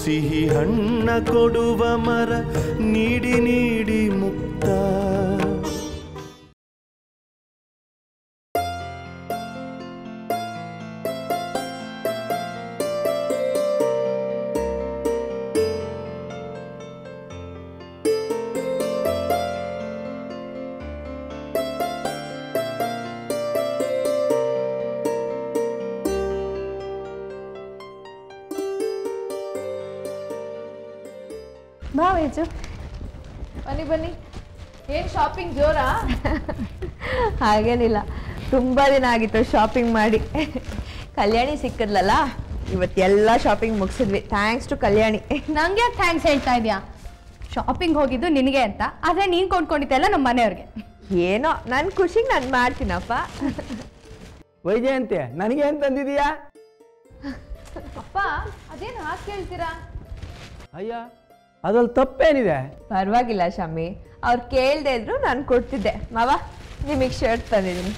ಸಿಹಿ ಹಣ್ಣ ಕೊಡುವ ಮರ ನೀಡಿ ನೀಡಿ ಮುಕ್ತ. ಬಾ ವೈಜು, ಬನ್ನಿ ಬನ್ನಿ. ಏನು ಶಾಪಿಂಗ್ ಜೋರಾ? ಹಾಗೇನಿಲ್ಲ, ತುಂಬ ದಿನ ಆಗಿತ್ತು ಶಾಪಿಂಗ್ ಮಾಡಿ. ಕಲ್ಯಾಣಿ ಸಿಕ್ಕದ್ಲಲ್ಲ, ಇವತ್ತೆಲ್ಲ ಶಾಪಿಂಗ್ ಮುಗಿಸಿದ್ವಿ. Thanks to Kalyani. ನಂಗೆ ಯಾಕೆ ಥ್ಯಾಂಕ್ಸ್ ಹೇಳ್ತಾ ಇದೆಯಾ? ಶಾಪಿಂಗ್ ಹೋಗಿದ್ದು ನಿನಗೆ ಅಂತ, ಆದರೆ ನೀನು ಕೊಂಡ್ಕೊಂಡಿದ್ದೆಲ್ಲ ನಮ್ಮ ಮನೆಯವ್ರಿಗೆ. ಏನೋ ನನ್ನ ಖುಷಿಗೆ ನಾನು ಮಾಡ್ತೀನಪ್ಪ. ವೈಜಯಂತಿ, ನನಗೆ ಏನು ತಂದಿದೀಯಾ? ಅಪ್ಪ ಅದೇನು ಹಾಕಿ ಕೇಳ್ತೀರಾ? ಅಯ್ಯ, ಅದ್ರಲ್ಲಿ ತಪ್ಪೇನಿದೆ? ಪರವಾಗಿಲ್ಲ ಶಮ್ಮಿ, ಅವ್ರು ಕೇಳದೆ ಇದ್ರು ನಾನು ಕೊಡ್ತಿದ್ದೆ. ಮಾವ, ನಿಮಗೆ ಶರ್ಟ್ ತಂದಿದ್ದೀನಿ.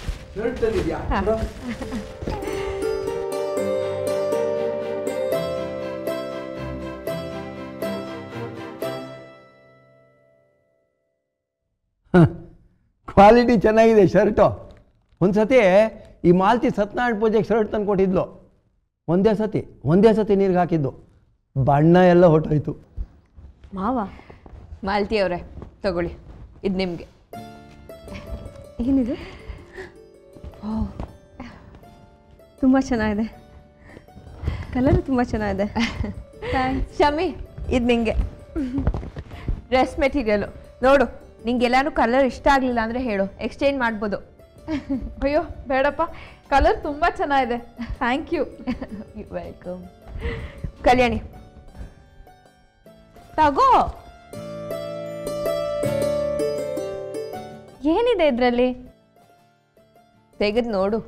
ಕ್ವಾಲಿಟಿ ಚೆನ್ನಾಗಿದೆ ಶರ್ಟು. ಒಂದ್ಸತಿ ಈ ಮಾಲ್ತಿ ಸತ್ಯನಾರಾಯಣ ಪೂಜೆಗೆ ಶರ್ಟ್ ತಂದು ಕೊಟ್ಟಿದ್ಲು. ಒಂದೇ ಸತಿ ನೀರಿಗೆ ಹಾಕಿದ್ದು, ಬಣ್ಣ ಎಲ್ಲ ಹೊಟ್ಟೋಯ್ತು. ಮಾವ, ಮಾಲ್ತಿ ಅವರೇ ತಗೊಳ್ಳಿ, ಇದು ನಿಮಗೆ. ಏನಿದು? ತುಂಬ ಚೆನ್ನಾಗಿದೆ, ಕಲರ್ ತುಂಬ ಚೆನ್ನಾಗಿದೆ. ಶಮ್ಮಿ, ಇದು ನಿಂಗೆ ಡ್ರೆಸ್ ಮೆಟೀರಿಯಲು. ನೋಡು, ನಿಂಗೆಲ್ಲಾನು ಕಲರ್ ಇಷ್ಟ ಆಗಲಿಲ್ಲ ಅಂದರೆ ಹೇಳು, ಎಕ್ಸ್ಚೇಂಜ್ ಮಾಡ್ಬೋದು. ಅಯ್ಯೋ ಬೇಡಪ್ಪ, ಕಲರ್ ತುಂಬ ಚೆನ್ನಾಗಿದೆ. Thank you. ವೆಲ್ಕಮ್. ಕಲ್ಯಾಣಿ ತಗೋ. ಏನಿದೆ ಇದರಲ್ಲಿ? ತೆಗೆದು ನೋಡು.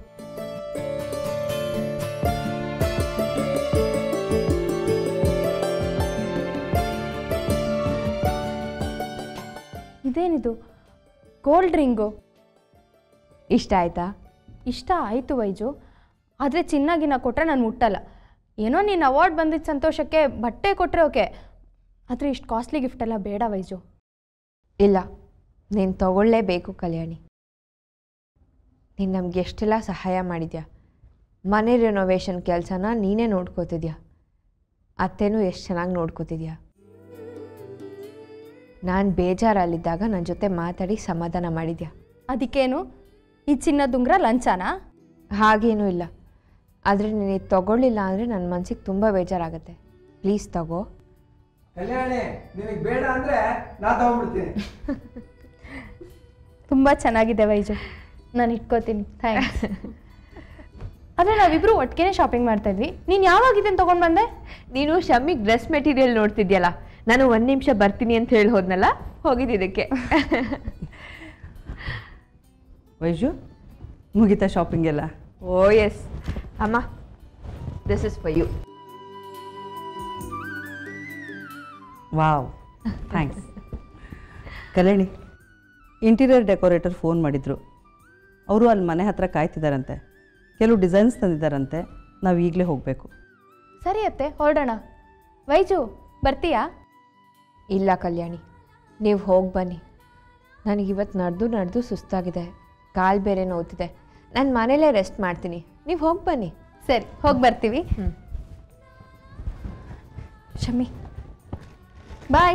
ಇದೇನಿದು? Gold ring. ಇಷ್ಟ ಆಯ್ತಾ? ಇಷ್ಟ ಆಯಿತು ವೈಜು, ಆದರೆ ಚಿನ್ನಾಗಿನ ಕೊಟ್ಟರೆ ನಾನು ಮುಟ್ಟಲ್ಲ. ಏನೋ ನೀನು ಅವಾರ್ಡ್ ಬಂದಿದ್ದ ಸಂತೋಷಕ್ಕೆ ಬಟ್ಟೆ ಕೊಟ್ಟರೆ ಓಕೆ, ಆದರೆ ಇಷ್ಟು ಕಾಸ್ಟ್ಲಿ ಗಿಫ್ಟ್ ಎಲ್ಲ ಬೇಡ ವೈಜು. ಇಲ್ಲ, ನೀನು ತಗೊಳ್ಳೇಬೇಕು ಕಲ್ಯಾಣಿ. ನೀನು ನಮ್ಗೆ ಎಷ್ಟೆಲ್ಲ ಸಹಾಯ ಮಾಡಿದ್ಯಾ. ಮನೆ ರಿನೋವೇಷನ್ ಕೆಲಸನ ನೀನೇ ನೋಡ್ಕೋತಿದ್ಯಾ. ಅತ್ತೆನೂ ಎಷ್ಟು ಚೆನ್ನಾಗಿ ನೋಡ್ಕೋತಿದ್ಯಾ. ನಾನು ಬೇಜಾರಲ್ಲಿದ್ದಾಗ ನನ್ನ ಜೊತೆ ಮಾತಾಡಿ ಸಮಾಧಾನ ಮಾಡಿದ್ಯಾ. ಅದಕ್ಕೇನು, ಈ ಚಿನ್ನದುಂಗ್ರ ಲಂಚನಾ? ಹಾಗೇನೂ ಇಲ್ಲ, ಆದರೆ ನೀನು ಇದು ತಗೊಳ್ಳಿಲ್ಲ ಅಂದರೆ ನನ್ನ ಮನಸ್ಸಿಗೆ ತುಂಬ ಬೇಜಾರಾಗುತ್ತೆ. ಪ್ಲೀಸ್ ತಗೋ. ಕಲ್ಯಾಣಿ, ನಿನಗೆ ಬೇಡ ಅಂದರೆ ನಾನು ತಗೊಂಡ್ಬಿಡ್ತೀನಿ. ತುಂಬ ಚೆನ್ನಾಗಿದೆ ವೈಜು, ನಾನು ಇಟ್ಕೋತೀನಿ. ಥ್ಯಾಂಕ್ಸ್. ಆದರೆ ನಾವಿಬ್ಬರು ಒಟ್ಟಿಗೆ ಶಾಪಿಂಗ್ ಮಾಡ್ತಾಯಿದ್ವಿ, ನೀನು ಯಾವಾಗ ಇದನ್ನು ತೊಗೊಂಡು ಬಂದೆ? ನೀನು ಶಮ್ಮಿಗೆ ಡ್ರೆಸ್ ಮೆಟೀರಿಯಲ್ ನೋಡ್ತಿದ್ಯಲ್ಲ, ನಾನು 1 ನಿಮಿಷ ಬರ್ತೀನಿ ಅಂತ ಹೇಳಿ ಹೋದ್ನಲ್ಲ, ಹೋಗಿದ್ದಿದ್ದಕ್ಕೆ. ವೈಜು, ಮುಗಿತಾ ಶಾಪಿಂಗ್ ಎಲ್ಲ? ಓ ಎಸ್ ಅಮ್ಮ, this is for you. Wow, thanks. Kalyani, interior decorator phone ಮಾಡಿದರು. ಅವರು ಅಲ್ಲಿ ಮನೆ ಹತ್ರ ಕಾಯ್ತಿದ್ದಾರಂತೆ. ಕೆಲವು ಡಿಸೈನ್ಸ್ ತಂದಿದ್ದಾರಂತೆ. ನಾವು ಈಗಲೇ ಹೋಗಬೇಕು. ಸರಿ ಅತ್ತೆ, ಹೊರಡೋಣ. ವೈಜು, ಬರ್ತೀಯಾ? ಇಲ್ಲ ಕಲ್ಯಾಣಿ, ನೀವು ಹೋಗಿ ಬನ್ನಿ. ನನಗಿವತ್ತು ನಡೆದು ಸುಸ್ತಾಗಿದೆ, ಕಾಲು ಬೇರೆ ನೋವ್ತಿದೆ. ನಾನು ಮನೇಲೇ ರೆಸ್ಟ್ ಮಾಡ್ತೀನಿ, ನೀವು ಹೋಗಿ ಬನ್ನಿ. ಸರಿ, ಹೋಗಿ ಬರ್ತೀವಿ. ಶಮ್ಮಿ ಬಾಯ್.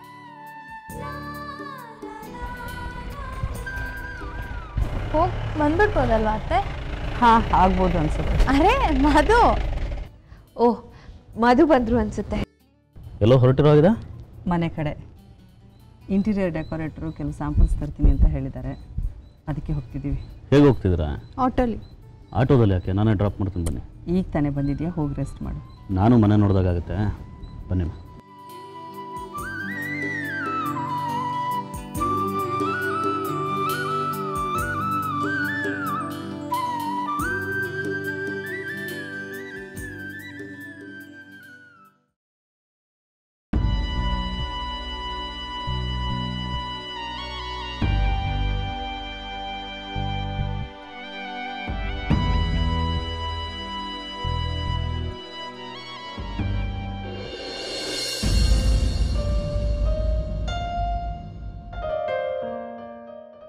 ಹೋಗಿ ಬಂದ್ಬಿಡ್ಬೋದಲ್ವಾ ಅತ್ತೆ? ಹಾಂ, ಆಗ್ಬೋದು ಅನ್ಸುತ್ತೆ. ಅರೆ ಮಧು. ಓಹ್, ಮಧು ಬಂದರು ಅನಿಸುತ್ತೆ. ಎಲ್ಲೋ ಹೊರಟಿರೋಗಿದೆ? ಮನೆ ಕಡೆ ಇಂಟೀರಿಯರ್ ಡೆಕೋರೇಟರು ಕೆಲವು ಸ್ಯಾಂಪಲ್ಸ್ ತರ್ತೀನಿ ಅಂತ ಹೇಳಿದ್ದಾರೆ, ಅದಕ್ಕೆ ಹೋಗ್ತಿದ್ದೀವಿ. ಹೇಗೆ ಹೋಗ್ತಿದ್ದೀರಾ? ಆಟೋಲಿ. ಆಟೋದಲ್ಲಿ ಯಾಕೆ? ನಾನೇ ಡ್ರಾಪ್ ಮಾಡ್ತೀನಿ, ಬನ್ನಿ. ಈಗ ತಾನೇ ಬಂದಿದೆಯಾ, ಹೋಗಿ ರೆಸ್ಟ್ ಮಾಡು. ನಾನು ಮನೆ ನೋಡಿದಾಗುತ್ತೆ, ಬನ್ನಿ.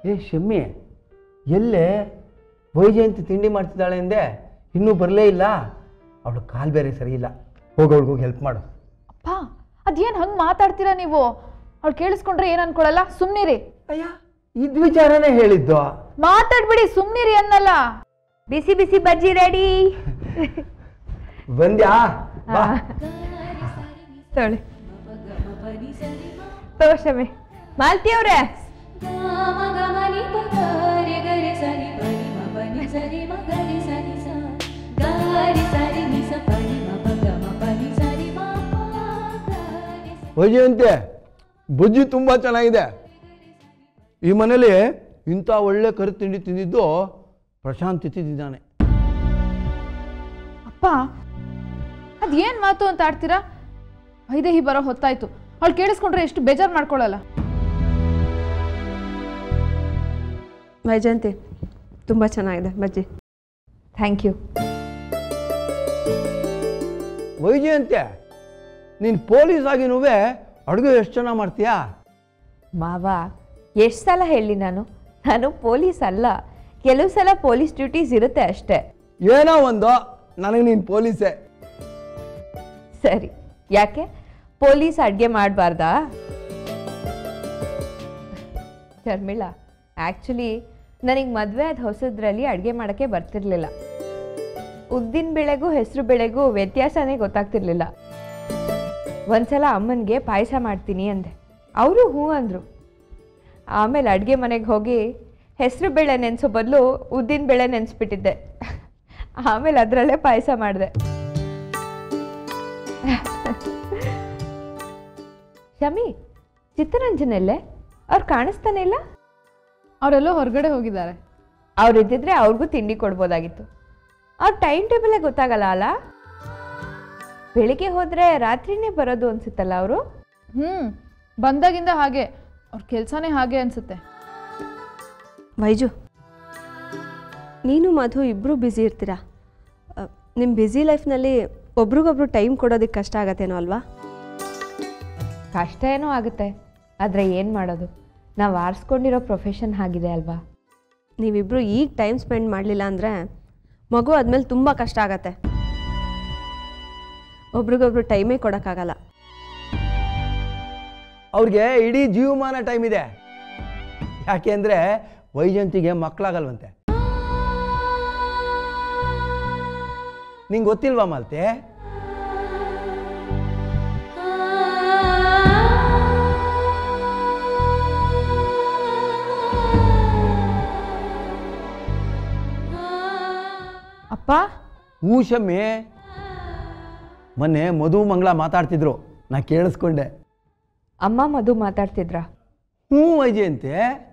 ಶಮ್ಮಿ, ಎಲ್ಲೇ ವೈಜಯಂತಿ ತಿಂಡಿ ಮಾಡ್ತಿದ್ದಾಳೆ ಎಂದೆ, ಇನ್ನೂ ಬರಲೇ ಇಲ್ಲ. ಅವಳು ಕಾಲು ಬೇರೆ ಸರಿ ಇಲ್ಲ. ಹೋಗಿ ಹೆಲ್ಪ್ ಮಾಡು. ಅಪ್ಪ ಅದೇನು ಹಂಗೆ ಮಾತಾಡ್ತೀರಾ ನೀವು? ಅವ್ಳು ಕೇಳಿಸ್ಕೊಂಡ್ರೆ ಏನು ಅನ್ಕೊಳಲ್ಲ, ಸುಮ್ಮನಿರಿ. ಅಯ್ಯ, ಇದ್ ವಿಚಾರನೇ ಹೇಳಿದ್ದು. ಮಾತಾಡ್ಬಿಡಿ, ಸುಮ್ಮನಿರಿ ಅನ್ನಲ್ಲ. ಬಿಸಿ ಬಿಸಿ ಬಜ್ಜಿ ರೆಡಿ. ಬಂದ್ಯಾ? ಬಾ. ತೊಳಿ ತೋಷಮೆ. ಮಾಲ್ತಿ ಅವ್ರೆ, ವೈಜಯಂತಿ, ಬಜ್ಜಿ ತುಂಬ ಚೆನ್ನಾಗಿದೆ. ಈ ಮನೇಲಿ ಇಂಥ ಒಳ್ಳೆ ಕರು ತಿಂಡಿ ತಿಂದಿದ್ದು ಪ್ರಶಾಂತ್ ತಿಂದಿದ್ದಾನೆ. ಅಪ್ಪ ಅದೇನು ಮಾತು ಅಂತ ಆಡ್ತೀರಾ? ವೈದೇಹಿ ಬರೋ ಹೊತ್ತಾಯ್ತು. ಅವಳು ಕೇಳಿಸ್ಕೊಂಡ್ರೆ ಎಷ್ಟು ಬೇಜಾರು ಮಾಡ್ಕೊಳ್ಳಲ್ಲ. ವೈಜಯಂತಿ, ತುಂಬ ಚೆನ್ನಾಗಿದೆ ಬಜ್ಜಿ. Thank you. ವೈಜಯಂತಿ, ನೀನು ಪೊಲೀಸ್ ಆಗಿನೂ ಅಡುಗೆ ಎಷ್ಟು ಚೆನ್ನಾಗಿ ಮಾಡ್ತೀಯಾ? ಮಾವ, ಎಷ್ಟು ಸಲ ಹೇಳಿ ನಾನು ಪೊಲೀಸ್ ಅಲ್ಲ. ಕೆಲವು ಸಲ ಪೊಲೀಸ್ ಡ್ಯೂಟೀಸ್ ಇರುತ್ತೆ ಅಷ್ಟೇ. ಏನೋ ಒಂದು, ನನಗೆ ನೀನು ಪೊಲೀಸೇ. ಸರಿ, ಯಾಕೆ ಪೊಲೀಸ್ ಅಡುಗೆ ಮಾಡಬಾರ್ದಾ? ಶರ್ಮಿಳಾ, ಆ್ಯಕ್ಚುಲಿ ನನಗೆ ಮದುವೆ ಆದ ಹೊಸದ್ರಲ್ಲಿ ಅಡುಗೆ ಮಾಡೋಕ್ಕೆ ಬರ್ತಿರ್ಲಿಲ್ಲ. ಉದ್ದಿನ ಬೇಳೆಗೂ ಹೆಸರು ಬೇಳೆಗೂ ವ್ಯತ್ಯಾಸನೇ ಗೊತ್ತಾಗ್ತಿರ್ಲಿಲ್ಲ. ಒಂದ್ಸಲ ಅಮ್ಮನಿಗೆ ಪಾಯಸ ಮಾಡ್ತೀನಿ ಅಂದೆ. ಅವರು ಹ್ಞೂ ಅಂದರು. ಆಮೇಲೆ ಅಡುಗೆ ಮನೆಗೆ ಹೋಗಿ ಹೆಸರು ಬೇಳೆ ನೆನೆಸೋ ಬದಲು ಉದ್ದಿನ ಬೇಳೆ ನೆನೆಸ್ಬಿಟ್ಟಿದ್ದೆ. ಆಮೇಲೆ ಅದರಲ್ಲೇ ಪಾಯಸ ಮಾಡಿದೆ. ಶಮಿ, ಚಿತ್ತರಂಜನಲ್ಲೇ? ಅವ್ರು ಕಾಣಿಸ್ತಾನೆ ಇಲ್ಲ. ಅವರೆಲ್ಲೋ ಹೊರಗಡೆ ಹೋಗಿದ್ದಾರೆ. ಅವ್ರಿದ್ದಿದ್ರೆ ಅವ್ರಿಗೂ ತಿಂಡಿ ಕೊಡ್ಬೋದಾಗಿತ್ತು. ಅವ್ರ ಟೈಮ್ ಟೇಬಲೇ ಗೊತ್ತಾಗಲ್ಲ ಅಲ್ಲ? ಬೆಳಿಗ್ಗೆ ಹೋದರೆ ರಾತ್ರಿನೇ ಬರೋದು ಅನ್ಸುತ್ತಲ್ಲ ಅವರು? ಬಂದಾಗಿಂದ ಹಾಗೆ. ಅವ್ರ ಕೆಲಸನೇ ಹಾಗೆ ಅನ್ಸುತ್ತೆ. ವೈಜು, ನೀನು ಮಧು ಇಬ್ಬರು ಬ್ಯುಸಿ ಇರ್ತೀರಾ. ನಿಮ್ಮ ಬ್ಯುಸಿ ಲೈಫ್ನಲ್ಲಿ ಒಬ್ರಿಗೊಬ್ರು ಟೈಮ್ ಕೊಡೋದಕ್ಕೆ ಕಷ್ಟ ಆಗತ್ತೇನೋ ಅಲ್ವಾ? ಕಷ್ಟ ಏನೋ ಆಗುತ್ತೆ, ಆದರೆ ಏನು ಮಾಡೋದು, ನಾವು ಆರಿಸ್ಕೊಂಡಿರೋ ಪ್ರೊಫೆಷನ್ ಆಗಿದೆ ಅಲ್ವಾ. ನೀವಿಬ್ಬರು ಈಗ ಟೈಮ್ ಸ್ಪೆಂಡ್ ಮಾಡಲಿಲ್ಲ ಅಂದರೆ ಮಗು ಆದಮೇಲೆ ತುಂಬ ಕಷ್ಟ ಆಗತ್ತೆ. ಒಬ್ರಿಗೊಬ್ರು ಟೈಮೇ ಕೊಡೋಕ್ಕಾಗಲ್ಲ. ಅವ್ರಿಗೆ ಇಡೀ ಜೀವಮಾನ ಟೈಮ್ ಇದೆ. ಯಾಕೆ ಅಂದರೆ ವೈಜಯಂತಿಗೆ ಮಕ್ಕಳಾಗಲ್ವಂತೆ. ನಿಂಗೆ ಗೊತ್ತಿಲ್ವಾ ಮಾಲ್ತೆ? ಅಪ್ಪ, ಹೂ ಶಮ್ಮಿ, ಮೊನ್ನೆ ಮಧು ಮಂಗಳ ಮಾತಾಡ್ತಿದ್ರು, ನಾ ಕೇಳಿಸ್ಕೊಂಡೆ. ಅಮ್ಮ ಮಧು ಮಾತಾಡ್ತಿದ್ರಾ? ಹ್ಞೂ ವೈಜಯಂತಿ.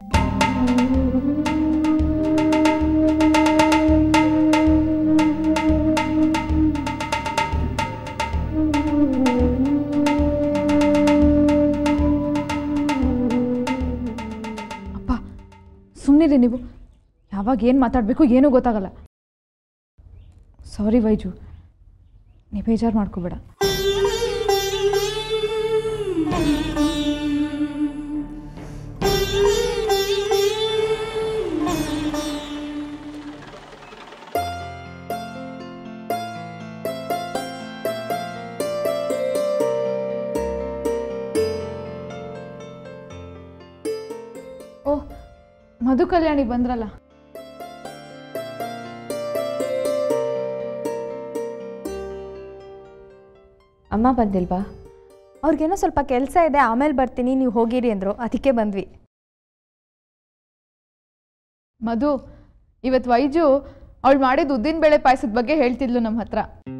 ಅಪ್ಪ ಸುಮ್ಮನಿರಿ ನೀವು. ಯಾವಾಗ ಏನು ಮಾತಾಡಬೇಕು ಏನೂ ಗೊತ್ತಾಗಲ್ಲ. ಸಾರಿ ವೈಜು, ನೀ ಬೇಜಾರು ಮಾಡ್ಕೋಬೇಡ. ಓಹ್, ಮಧು ಕಲ್ಯಾಣಿ ಬಂದ್ರಲ್ಲ. ಅಮ್ಮ ಬಂದಿಲ್ವಾ? ಅವ್ರಿಗೇನೋ ಸ್ವಲ್ಪ ಕೆಲಸ ಇದೆ, ಆಮೇಲೆ ಬರ್ತೀನಿ, ನೀವು ಹೋಗಿರಿ ಅಂದರು, ಅದಕ್ಕೆ ಬಂದ್ವಿ. ಮಧು, ಇವತ್ತು ವೈಜು ಅವಳು ಮಾಡಿದ ಉದ್ದಿನ ಬೇಳೆ ಪಾಯಸದ ಬಗ್ಗೆ ಹೇಳ್ತಿದ್ಲು ನಮ್ಮ ಹತ್ರ.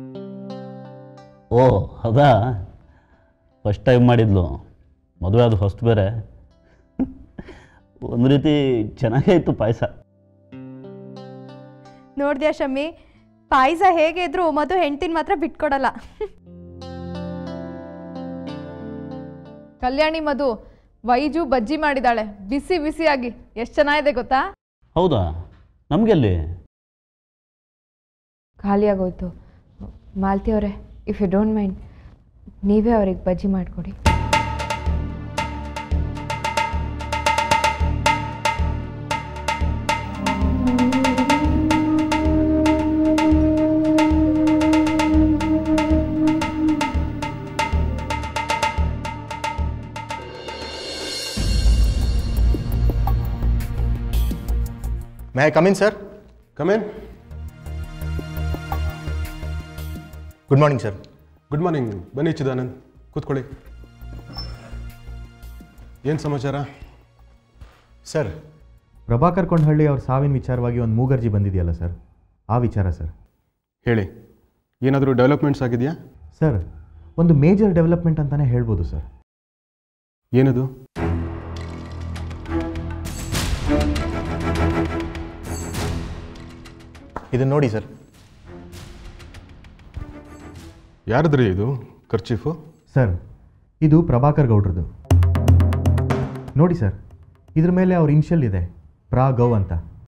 ಓ ಹೌದಾ? ಫಸ್ಟ್ ಟೈಮ್ ಮಾಡಿದ್ಲು. ಮದುವೆ ಅದು ಹೊಸ್ತು ಬೇರೆ. ಒಂದು ರೀತಿ ಚೆನ್ನಾಗೇ ಇತ್ತು ಪಾಯಸ. ನೋಡಿದ್ಯಾ ಶಮ್ಮಿ, ಪಾಯಸ ಹೇಗೆ ಇದ್ರು ಮಧು ಹೆಂಡ್ತಿನ ಮಾತ್ರ ಬಿಟ್ಕೊಡಲ್ಲ. ಕಲ್ಯಾಣಿ ಮಧು, ವೈಜು ಬಜ್ಜಿ ಮಾಡಿದಾಳೆ ಬಿಸಿ ಬಿಸಿಯಾಗಿ. ಎಷ್ಟು ಚೆನ್ನಾಗಿದೆ ಗೊತ್ತಾ? ಹೌದಾ? ನಮಗೆಲ್ಲಿ? ಖಾಲಿಯಾಗೋಯ್ತು. ಮಾಲ್ತಿ ಅವರೇ, ಇಫ್ ಯು ಡೋಂಟ್ ಮೈಂಡ್, ನೀವೇ ಅವ್ರಿಗೆ ಬಜ್ಜಿ ಮಾಡಿಕೊಡಿ. May I come in sir? Come in. Good morning sir. Good morning. ಬನ್ನಿ ಚಿದಾನಂದ್, ಕೂತ್ಕೊಳ್ಳಿ. ಏನು ಸಮಾಚಾರ? ಸರ್, ಪ್ರಭಾಕರ್ ಕೊಂಡಹಳ್ಳಿ ಅವ್ರ ಸಾವಿನ ವಿಚಾರವಾಗಿ ಒಂದು ಮೂಗರ್ಜಿ ಬಂದಿದೆಯಲ್ಲ ಸರ್, ಆ ವಿಚಾರ ಸರ್. ಹೇಳಿ, ಏನಾದರೂ ಡೆವಲಪ್ಮೆಂಟ್ಸ್ ಆಗಿದೆಯಾ? ಸರ್, ಒಂದು ಮೇಜರ್ ಡೆವಲಪ್ಮೆಂಟ್ ಅಂತಲೇ ಹೇಳ್ಬೋದು ಸರ್. ಏನದು? ಇದನ್ನು ನೋಡಿ ಸರ್. ಯಾರದ್ರಿ ಇದು ಕರ್ಚೀಫು? ಸರ್, ಇದು ಪ್ರಭಾಕರ್ ಗೌಡ್ರದ್ದು. ನೋಡಿ ಸರ್, ಇದ್ರ ಮೇಲೆ ಅವ್ರ ಇನ್ಷಿಯಲ್ ಇದೆ, ಗೌ ಅಂತ.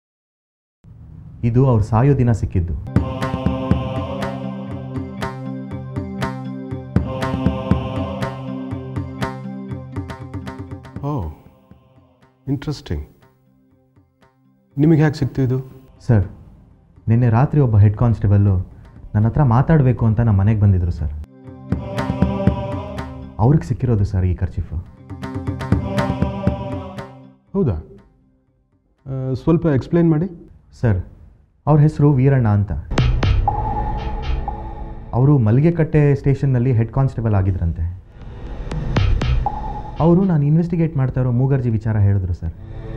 ಇದು ಅವ್ರು ಸಾಯೋ ದಿನ ಸಿಕ್ಕಿದ್ದು. Oh, interesting. ನಿಮಗೆ ಹೇಗೆ ಸಿಕ್ತು ಇದು? ಸರ್, ನಿನ್ನೆ ರಾತ್ರಿ ಒಬ್ಬ ಹೆಡ್ ಕಾನ್ಸ್ಟೇಬಲ್ಲು ನನ್ನ ಹತ್ರ ಮಾತಾಡಬೇಕು ಅಂತ ನಮ್ಮ ಮನೆಗೆ ಬಂದಿದ್ರು ಸರ್. ಅವ್ರಿಗೆ ಸಿಕ್ಕಿರೋದು ಸರ್ ಈ ಕರ್ಚೀಫು. ಹೌದಾ? ಸ್ವಲ್ಪ ಎಕ್ಸ್ಪ್ಲೇನ್ ಮಾಡಿ. ಸರ್, ಅವ್ರ ಹೆಸರು ವೀರಣ್ಣ ಅಂತ. ಅವರು ಮಲ್ಲಿಗೆಕಟ್ಟೆ ಸ್ಟೇಷನ್ನಲ್ಲಿ ಹೆಡ್ ಕಾನ್ಸ್ಟೇಬಲ್ ಆಗಿದ್ರಂತೆ. ಅವರು ನಾನು ಇನ್ವೆಸ್ಟಿಗೇಟ್ ಮಾಡ್ತಾ ಇರೋ ಮೂಗರ್ಜಿ ವಿಚಾರ ಹೇಳಿದ್ರು ಸರ್.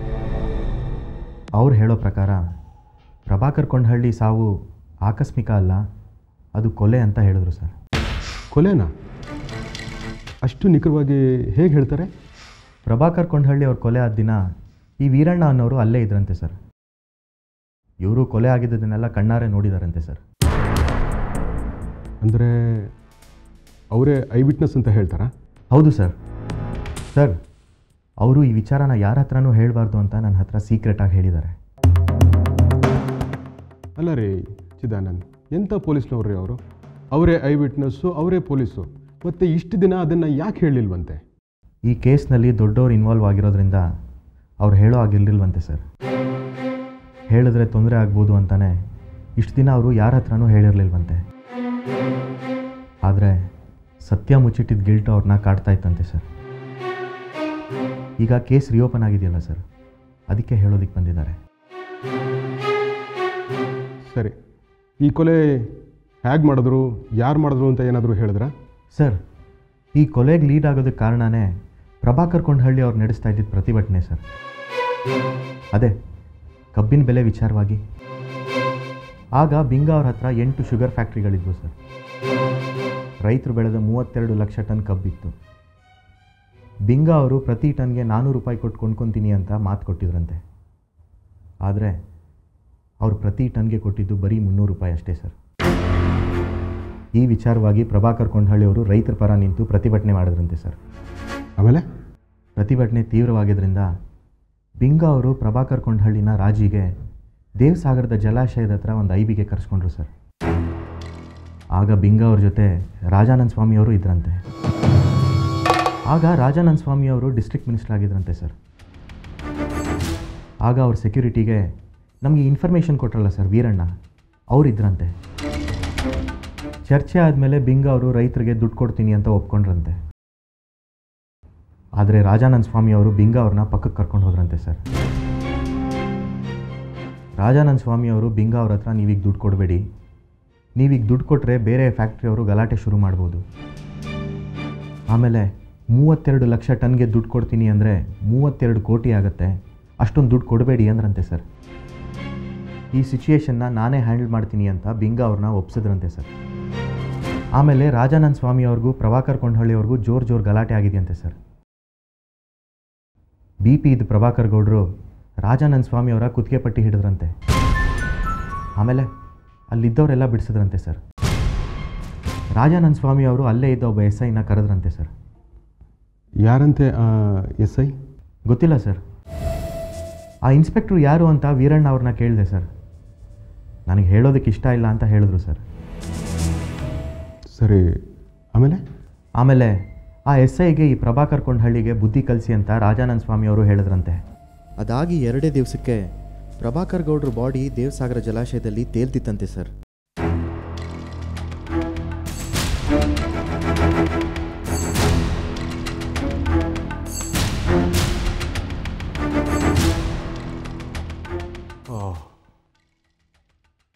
ಅವ್ರು ಹೇಳೋ ಪ್ರಕಾರ ಪ್ರಭಾಕರ್ ಕೊಂಡಹಳ್ಳಿ ಸಾವು ಆಕಸ್ಮಿಕ ಅಲ್ಲ, ಅದು ಕೊಲೆ ಅಂತ ಹೇಳಿದ್ರು ಸರ್. ಕೊಲೆನಾ? ಅಷ್ಟು ನಿಖರವಾಗಿ ಹೇಗೆ ಹೇಳ್ತಾರೆ? ಪ್ರಭಾಕರ್ ಕೊಂಡಹಳ್ಳಿ ಅವ್ರ ಕೊಲೆ ಆದ ದಿನ ಈ ವೀರಣ್ಣ ಅನ್ನೋರು ಅಲ್ಲೇ ಇದ್ರಂತೆ ಸರ್. ಇವರು ಕೊಲೆ ಆಗಿದ್ದನ್ನೆಲ್ಲ ಕಣ್ಣಾರೆ ನೋಡಿದಾರಂತೆ ಸರ್. ಅಂದರೆ ಅವರೇ ಐ ವಿಟ್ನೆಸ್ ಅಂತ ಹೇಳ್ತಾರಾ? ಹೌದು ಸರ್. ಸರ್, ಅವರು ಈ ವಿಚಾರನ ಯಾರ ಹತ್ರನೂ ಹೇಳಬಾರ್ದು ಅಂತ ನನ್ನ ಹತ್ರ ಸೀಕ್ರೆಟಾಗಿ ಹೇಳಿದ್ದಾರೆ. ಅಲ್ಲ ರೀ ಚಿದಾನಂದ್, ಎಂಥ ಪೊಲೀಸ್ನವ್ರಿ ಅವರು? ಅವರೇ ಐ ವಿಟ್ನೆಸ್ಸು, ಅವರೇ ಪೊಲೀಸು, ಮತ್ತು ಇಷ್ಟು ದಿನ ಅದನ್ನು ಯಾಕೆ ಹೇಳಿಲ್ವಂತೆ? ಈ ಕೇಸ್ನಲ್ಲಿ ದೊಡ್ಡವ್ರು ಇನ್ವಾಲ್ವ್ ಆಗಿರೋದ್ರಿಂದ ಅವ್ರು ಹೇಳೋ ಆಗಿರಲಿಲ್ವಂತೆ ಸರ್. ಹೇಳಿದ್ರೆ ತೊಂದರೆ ಆಗ್ಬೋದು ಅಂತಲೇ ಇಷ್ಟು ದಿನ ಅವರು ಯಾರ ಹತ್ರನೂ ಹೇಳಿರಲಿಲ್ವಂತೆ. ಆದರೆ ಸತ್ಯ ಮುಚ್ಚಿಟ್ಟಿದ್ದ ಗಿಲ್ಟ್ ಅವ್ರನ್ನ ಕಾಡ್ತಾ ಇತ್ತಂತೆ ಸರ್. ಈಗ ಕೇಸ್ ರಿಓಪನ್ ಆಗಿದೆಯಲ್ಲ ಸರ್, ಅದಕ್ಕೆ ಹೇಳೋದಕ್ಕೆ ಬಂದಿದ್ದಾರೆ. ಸರಿ, ಈ ಕೊಲೆ ಹೇಗೆ ಮಾಡಿದ್ರು, ಯಾರು ಮಾಡಿದ್ರು ಅಂತ ಏನಾದರೂ ಹೇಳಿದ್ರಾ? ಸರ್, ಈ ಕೊಲೆಗೆ ಲೀಡ್ ಆಗೋದಕ್ಕೆ ಕಾರಣನೇ ಪ್ರಭಾಕರ್ ಕೊಂಡಹಳ್ಳಿ ಅವ್ರು ನಡೆಸ್ತಾ ಇದ್ದಿದ್ದು ಪ್ರತಿಭಟನೆ ಸರ್. ಅದೇ ಕಬ್ಬಿನ ಬೆಲೆ ವಿಚಾರವಾಗಿ. ಆಗ ಬಿಂಗ ಅವ್ರ ಹತ್ರ 8 ಶುಗರ್ ಫ್ಯಾಕ್ಟ್ರಿಗಳಿದ್ವು ಸರ್. ರೈತರು ಬೆಳೆದ 32 ಲಕ್ಷ ಟನ್ ಕಬ್ಬಿತ್ತು. ಬಿಂಗ ಅವರು ಪ್ರತಿ ಟನ್ಗೆ 400 ರೂಪಾಯಿ ಕೊಟ್ಟು ಕೊಂಡ್ಕೊತೀನಿ ಅಂತ ಮಾತು ಕೊಟ್ಟಿದ್ರಂತೆ. ಆದರೆ ಅವರು ಪ್ರತಿ ಟನ್ಗೆ ಕೊಟ್ಟಿದ್ದು ಬರೀ 300 ರೂಪಾಯಿ ಅಷ್ಟೇ ಸರ್. ಈ ವಿಚಾರವಾಗಿ ಪ್ರಭಾಕರ್ ಕೊಂಡಹಳ್ಳಿ ಅವರು ರೈತರ ಪರ ನಿಂತು ಪ್ರತಿಭಟನೆ ಮಾಡಿದ್ರಂತೆ ಸರ್. ಆಮೇಲೆ ಪ್ರತಿಭಟನೆ ತೀವ್ರವಾಗಿದ್ದರಿಂದ ಬಿಂಗ ಅವರು ಪ್ರಭಾಕರ್ ಕೊಂಡಹಳ್ಳಿನ ರಾಜಿಗೆ ದೇವಸಾಗರದ ಜಲಾಶಯದ ಹತ್ರ ಒಂದು ಐಬಿಗೆ ಕರೆಸ್ಕೊಂಡ್ರು ಸರ್. ಆಗ ಬಿಂಗ ಅವ್ರ ಜೊತೆ ರಾಜಾನಂದ ಸ್ವಾಮಿಯವರು ಇದ್ರಂತೆ. ಆಗ ರಾಜಾನಂದ ಸ್ವಾಮಿಯವರು ಡಿಸ್ಟ್ರಿಕ್ಟ್ ಮಿನಿಸ್ಟರ್ ಆಗಿದ್ರಂತೆ ಸರ್. ಆಗ ಅವ್ರ ಸೆಕ್ಯೂರಿಟಿಗೆ ನಮಗೆ ಇನ್ಫಾರ್ಮೇಷನ್ ಕೊಟ್ರಲ್ಲ ಸರ್ ವೀರಣ್ಣ, ಅವರಿದ್ರಂತೆ. ಚರ್ಚೆ ಆದಮೇಲೆ ಬಿಂಗ ಅವರು ರೈತರಿಗೆ ದುಡ್ಡು ಕೊಡ್ತೀನಿ ಅಂತ ಒಪ್ಕೊಂಡ್ರಂತೆ. ಆದರೆ ರಾಜಾನಂದ ಸ್ವಾಮಿ ಅವರು ಬಿಂಗ ಅವ್ರನ್ನ ಪಕ್ಕಕ್ಕೆ ಕರ್ಕೊಂಡು ಹೋದ್ರಂತೆ ಸರ್. ರಾಜಾನಂದ ಸ್ವಾಮಿ ಅವರು ಬಿಂಗ ಅವ್ರ ಹತ್ರ ನೀವೀಗ ದುಡ್ಡು ಕೊಡಬೇಡಿ, ನೀವೀಗ ದುಡ್ಡು ಕೊಟ್ಟರೆ ಬೇರೆ ಫ್ಯಾಕ್ಟ್ರಿಯವರು ಗಲಾಟೆ ಶುರು ಮಾಡ್ಬೋದು. ಆಮೇಲೆ 32 ಲಕ್ಷ ಟನ್ಗೆ ದುಡ್ಡು ಕೊಡ್ತೀನಿ ಅಂದರೆ 32 ಕೋಟಿ ಆಗುತ್ತೆ, ಅಷ್ಟೊಂದು ದುಡ್ಡು ಕೊಡಬೇಡಿ ಅಂದ್ರಂತೆ ಸರ್. ಈ ಸಿಚುಯೇಷನ್ನ ನಾನೇ ಹ್ಯಾಂಡಲ್ ಮಾಡ್ತೀನಿ ಅಂತ ಬಿಂಗ ಅವ್ರನ್ನ ಒಪ್ಸಿದ್ರಂತೆ ಸರ್. ಆಮೇಲೆ ರಾಜಾನಂದ ಸ್ವಾಮಿ ಅವ್ರಿಗೂ ಪ್ರಭಾಕರ್ ಕೊಂಡಹಳ್ಳಿ ಅವ್ರಿಗೂ ಜೋರು ಗಲಾಟೆ ಆಗಿದೆಯಂತೆ ಸರ್. BP ಇದ್ದ ಪ್ರಭಾಕರ್ ಗೌಡರು ರಾಜಾನಂದ ಸ್ವಾಮಿ ಅವರ ಕುತ್ತಿಗೆ ಪಟ್ಟಿ ಹಿಡಿದ್ರಂತೆ. ಆಮೇಲೆ ಅಲ್ಲಿದ್ದವರೆಲ್ಲ ಬಿಡಿಸಿದ್ರಂತೆ ಸರ್. ರಾಜಾನಂದ ಸ್ವಾಮಿ ಅವರು ಅಲ್ಲೇ ಇದ್ದ ಒಬ್ಬ SIನ ಕರೆದ್ರಂತೆ ಸರ್. ಯಾರಂತೆ SI? ಗೊತ್ತಿಲ್ಲ ಸರ್. ಆ ಇನ್ಸ್ಪೆಕ್ಟ್ರು ಯಾರು ಅಂತ ವೀರಣ್ಣ ಅವ್ರನ್ನ ಕೇಳಿದೆ ಸರ್. ನನಗೆ ಹೇಳೋದಕ್ಕೆ ಇಷ್ಟ ಇಲ್ಲ ಅಂತ ಹೇಳಿದ್ರು ಸರ್. ಸರಿ, ಆಮೇಲೆ ಆ SIಗೆ ಈ ಪ್ರಭಾಕರ್ ಕೊಂಡಹಳ್ಳಿಗೆ ಬುದ್ಧಿ ಕಲಿಸಿ ಅಂತ ರಾಜಾನಂದ ಸ್ವಾಮಿ ಅವರು ಹೇಳಿದ್ರಂತೆ. ಅದಾಗಿ 2 ದಿವಸಕ್ಕೆ ಪ್ರಭಾಕರ್ ಗೌಡ್ರ ಬಾಡಿ ದೇವಸಾಗರ ಜಲಾಶಯದಲ್ಲಿ ತೇಲ್ತಿತ್ತಂತೆ ಸರ್.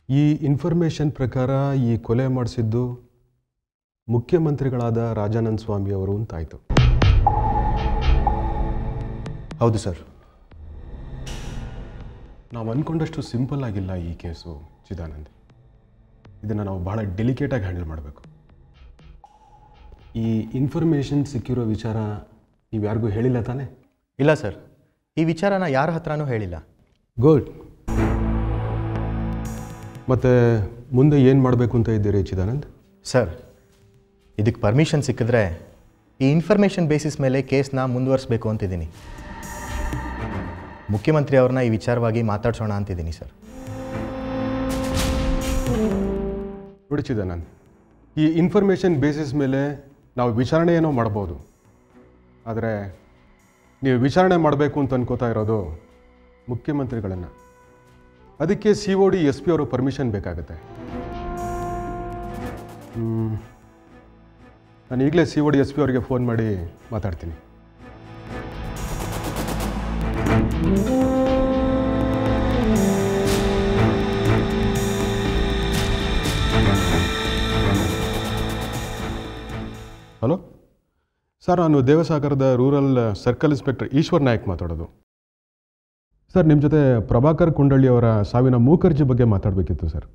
ಈ ಇನ್ಫಾರ್ಮೇಷನ್ ಪ್ರಕಾರ ಈ ಕೊಲೆ ಮಾಡಿಸಿದ್ದು ಮುಖ್ಯಮಂತ್ರಿಗಳಾದ ರಾಜಾನಂದ ಸ್ವಾಮಿ ಅವರು ಅಂತಾಯಿತು. ಹೌದು ಸರ್. ನಾವು ಅಂದ್ಕೊಂಡಷ್ಟು ಸಿಂಪಲ್ ಆಗಿಲ್ಲ ಈ ಕೇಸು ಚಿದಾನಂದ್. ಇದನ್ನು ನಾವು ಬಹಳ ಡೆಲಿಕೇಟಾಗಿ ಹ್ಯಾಂಡಲ್ ಮಾಡಬೇಕು. ಈ ಇನ್ಫಾರ್ಮೇಷನ್ ಸಿಕ್ಕಿರೋ ವಿಚಾರ ನೀವು ಯಾರಿಗೂ ಹೇಳಿಲ್ಲ ತಾನೇ? ಇಲ್ಲ ಸರ್, ಈ ವಿಚಾರನ ಯಾರ ಹತ್ರನೂ ಹೇಳಿಲ್ಲ. ಗುಡ್. ಮತ್ತು ಮುಂದೆ ಏನು ಮಾಡಬೇಕು ಅಂತ ಇದ್ದೀರಿ ಚಿದಾನಂದ್? ಸರ್, ಇದಕ್ಕೆ ಪರ್ಮಿಷನ್ ಸಿಕ್ಕಿದ್ರೆ ಈ ಇನ್ಫಾರ್ಮೇಷನ್ ಬೇಸಿಸ್ ಮೇಲೆ ಕೇಸ್ನ ಮುಂದುವರಿಸಬೇಕು ಅಂತಿದ್ದೀನಿ. ಮುಖ್ಯಮಂತ್ರಿ ಅವ್ರನ್ನ ಈ ವಿಚಾರವಾಗಿ ಮಾತಾಡ್ಸೋಣ ಅಂತಿದ್ದೀನಿ ಸರ್. ನೋಡಿ ಚಿದಾನಂದ್, ಈ ಇನ್ಫಾರ್ಮೇಷನ್ ಬೇಸಿಸ್ ಮೇಲೆ ನಾವು ವಿಚಾರಣೆ ಏನೋ ಮಾಡ್ಬೋದು, ಆದರೆ ನೀವು ವಿಚಾರಣೆ ಮಾಡಬೇಕು ಅಂತ ಅನ್ಕೋತಾ ಇರೋದು ಮುಖ್ಯಮಂತ್ರಿಗಳನ್ನು. ಅದಕ್ಕೆ COD SP ಅವರು ಪರ್ಮಿಷನ್ ಬೇಕಾಗುತ್ತೆ. ನಾನು ಈಗಲೇ COD SP ಅವರಿಗೆ ಫೋನ್ ಮಾಡಿ ಮಾತಾಡ್ತೀನಿ. ಹಲೋ ಸರ್, ನಾನು ದೇವಸಾಗರದ rural circle inspector Eshwar Nayak ಮಾತಾಡೋದು. ಸರ್, ನಿಮ್ಮ ಜೊತೆ ಪ್ರಭಾಕರ್ ಕುಂಡಳ್ಳಿ ಅವರ ಸಾವಿನ ಮೂಕರ್ಜಿ ಬಗ್ಗೆ ಮಾತಾಡಬೇಕಿತ್ತು ಸರ್.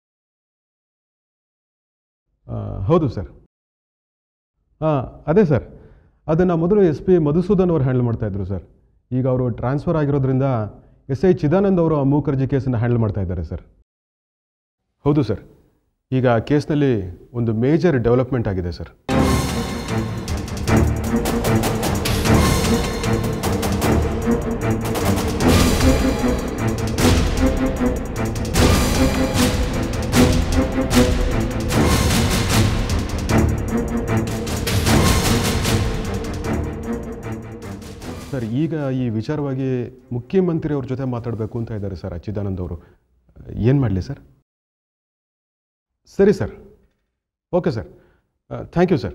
ಹೌದು ಸರ್. ಅದೇ ಸರ್, ಅದನ್ನು ಮೊದಲು SP ಮಧುಸೂದನ್ ಅವರು ಹ್ಯಾಂಡಲ್ ಮಾಡ್ತಾಯಿದ್ರು ಸರ್. ಈಗ ಅವರು ಟ್ರಾನ್ಸ್ಫರ್ ಆಗಿರೋದ್ರಿಂದ SI ಚಿದಾನಂದ್ ಅವರು ಆ ಮೂಕರ್ಜಿ ಕೇಸನ್ನು ಹ್ಯಾಂಡಲ್ ಮಾಡ್ತಾ ಇದ್ದಾರೆ ಸರ್. ಹೌದು ಸರ್, ಈಗ ಆ ಕೇಸ್ನಲ್ಲಿ ಒಂದು ಮೇಜರ್ ಡೆವಲಪ್ಮೆಂಟ್ ಆಗಿದೆ ಸರ್. ಸರ್, ಈಗ ಈ ವಿಚಾರವಾಗಿ ಮುಖ್ಯಮಂತ್ರಿ ಅವ್ರ ಜೊತೆ ಮಾತಾಡಬೇಕು ಅಂತ ಇದ್ದಾರೆ ಸರ್ ಚಿದಾನಂದ್ ಅವರು. ಏನು ಮಾಡಲಿ ಸರ್? ಸರಿ sir, okay sir, thank you sir.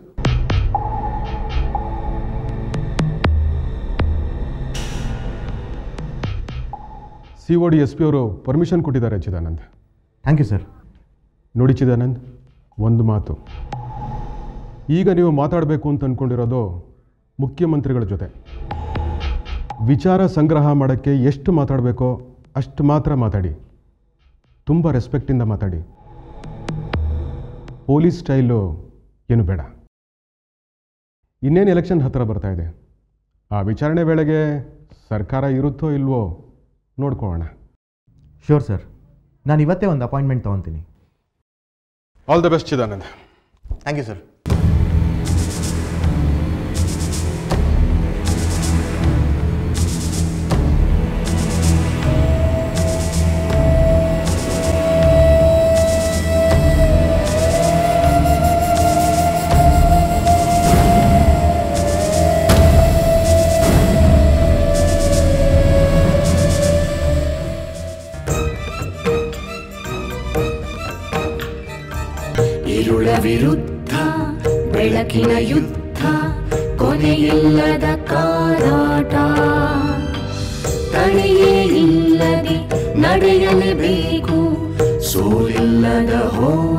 COD SP ಅವರು ಪರ್ಮಿಷನ್ ಕೊಟ್ಟಿದ್ದಾರೆ ಚಿದಾನಂದ್. Thank you sir. ನೋಡಿ ಚಿದಾನಂದ್, ಒಂದು ಮಾತು, ಈಗ ನೀವು ಮಾತಾಡಬೇಕು ಅಂತ ಅಂದ್ಕೊಂಡಿರೋದು ಮುಖ್ಯಮಂತ್ರಿಗಳ ಜೊತೆ. ವಿಚಾರ ಸಂಗ್ರಹ ಮಾಡೋಕ್ಕೆ ಎಷ್ಟು ಮಾತಾಡಬೇಕೋ ಅಷ್ಟು ಮಾತ್ರ ಮಾತಾಡಿ, ತುಂಬ ರೆಸ್ಪೆಕ್ಟಿಂದ ಮಾತಾಡಿ. ಪೊಲೀಸ್ ಸ್ಟೈಲು ಏನು ಬೇಡ. ಇನ್ನೇನು ಎಲೆಕ್ಷನ್ ಹತ್ತಿರ ಬರ್ತಾ ಇದೆ, ಆ ವಿಚಾರಣೆ ವೇಳೆಗೆ ಸರ್ಕಾರ ಇರುತ್ತೋ ಇಲ್ವೋ ನೋಡ್ಕೊಳ್ಳೋಣ. ಶ್ಯೂರ್ ಸರ್, ನಾನು ಇವತ್ತೇ ಒಂದು ಅಪಾಯಿಂಟ್ಮೆಂಟ್ ತೊಗೊತೀನಿ. All the best Chidanand. Thank you sir. ഇരുള വിരുദ്ധ ಬೆಳಕಿನ ಯುದ್ಧ, ಕೊನೆಯಿಲ್ಲದ ಕಾದಾಟ, ತಡೆಯೇ ಇಲ್ಲದೆ ನಡೆಯಲೇಬೇಕು, ಸೋಲಿಲ್ಲದ ಹೋರಾಟ.